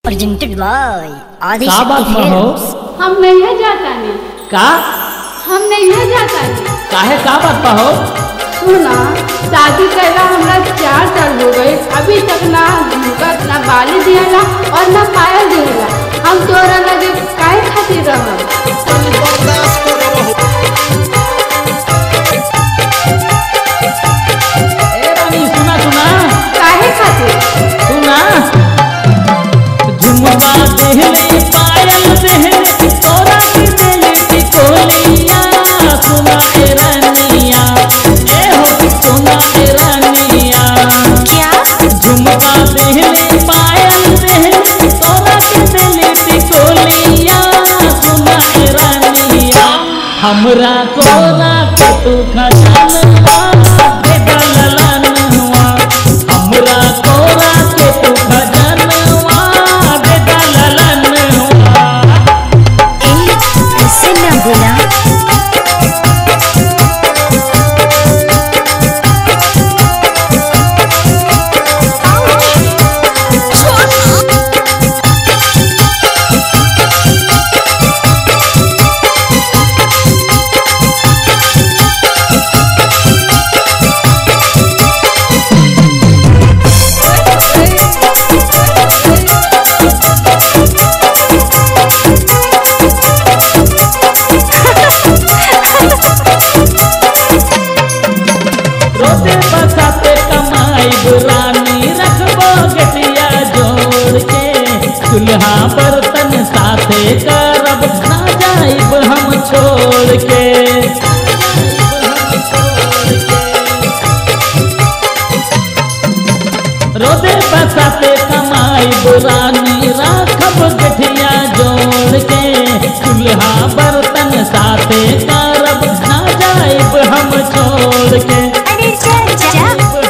Presented by आदि का बात हो? हम नहीं जाता नहीं का हम नहीं जाता नहीं काहे का बात हो? सुना शादी करला हमरा 4 साल हो गए, अभी तक ना झुमका ना बाली दियाला और ना पायल दियाला। हम तोरा लगे काहे खातिर रहब? ए रानी सुना सुना काहे खातिर? सुना झुमका देहले पायल देहले तोरा की देले टिकोलिया सुना ए रानिया ए हो सुना ए रानिया क्या झुमका देहले पायल देहले तोरा की देले टिकोलिया सुना ए रानिया हमरा कोना के तू खजानवा दे दललनवा हमरा कोना के तू खजानवा दे दललनवा ऐसे ना बोला। रोते बसाते कमाई रानी रखबो गटिया जोड़ के चूल्हा बर्तन साथे करब ना जाइब हम छोड़ के रोते बसाते कमाई रानी रखब गटिया जोड़ के चूल्हा बर्तन साथे करब ना जाइब हम छोड़ के अरे चाचा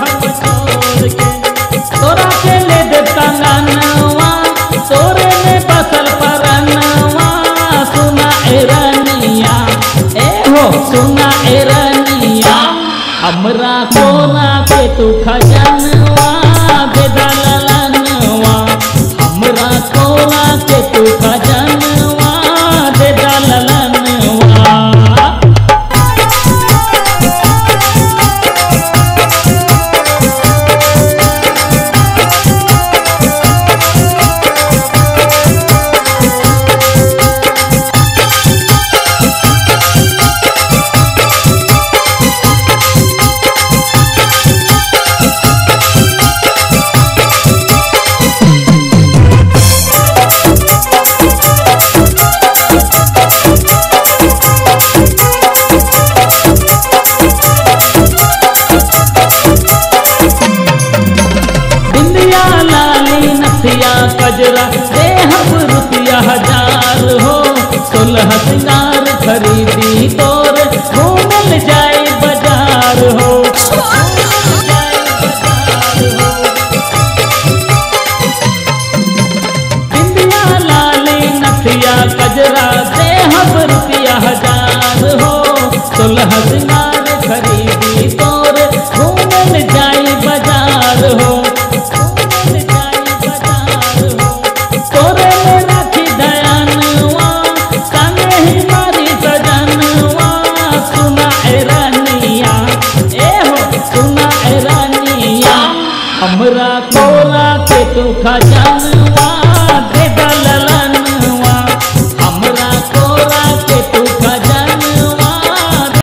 तोरा के ले दे कंगनवा तोरे में बसल परनवा सुना ए रानिया ए हो सुना ए रानिया हमरा कोना के तू खजानवा दे दललनवा हमरा कोना के तू खजानवा दे दललनवा बिंदिया लाली नथिया कजरा देहब रुपया 1000 हो 16 सिंगार खरीदी तोर